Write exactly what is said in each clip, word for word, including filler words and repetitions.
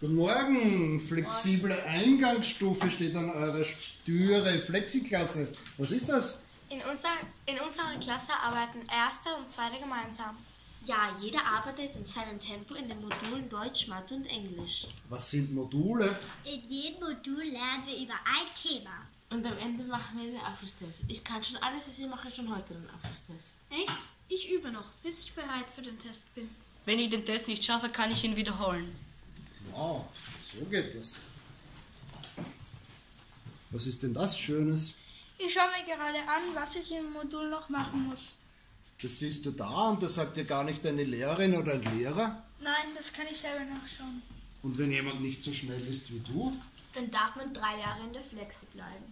Guten Morgen, flexible Eingangsstufe steht an eurer Türe. Flexiklasse, was ist das? In, unser, in unserer Klasse arbeiten Erste und Zweite gemeinsam. Ja, jeder arbeitet in seinem Tempo in den Modulen Deutsch, Mathe und Englisch. Was sind Module? In jedem Modul lernen wir über ein Thema. Und am Ende machen wir den Abschlusstest. Ich kann schon alles, ich mache schon heute den Abschlusstest. Echt? Ich übe noch, bis ich bereit für den Test bin. Wenn ich den Test nicht schaffe, kann ich ihn wiederholen. Wow, so geht das. Was ist denn das Schönes? Ich schaue mir gerade an, was ich im Modul noch machen muss. Das siehst du da und das sagt dir gar nicht eine Lehrerin oder ein Lehrer? Nein, das kann ich selber nachschauen. Und wenn jemand nicht so schnell ist wie du? Dann darf man drei Jahre in der Flexi bleiben.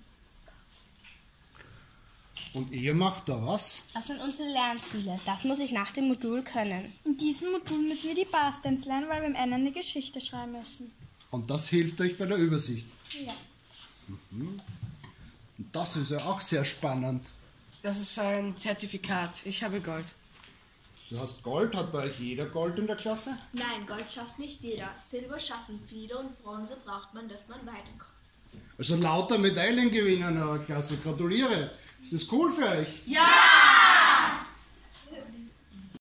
Und ihr macht da was? Das sind unsere Lernziele. Das muss ich nach dem Modul können. In diesem Modul müssen wir die Barstands lernen, weil wir am Ende eine Geschichte schreiben müssen. Und das hilft euch bei der Übersicht? Ja. Mhm. Und das ist ja auch sehr spannend. Das ist ein Zertifikat. Ich habe Gold. Du hast Gold, hat bei euch jeder Gold in der Klasse? Nein, Gold schafft nicht jeder. Silber schaffen viele und Bronze braucht man, dass man weiterkommt. Also lauter Medaillengewinner in eurer Klasse. Gratuliere. Ist das cool für euch? Ja!